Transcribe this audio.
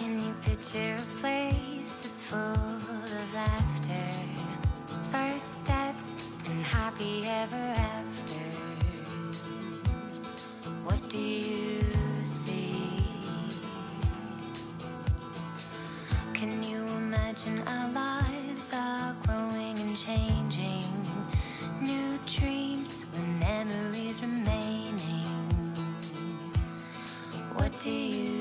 Can you picture a place that's full of laughter? First steps and happy ever afters. What do you see? Can you imagine our lives are growing and changing? New dreams with memories remaining. What do you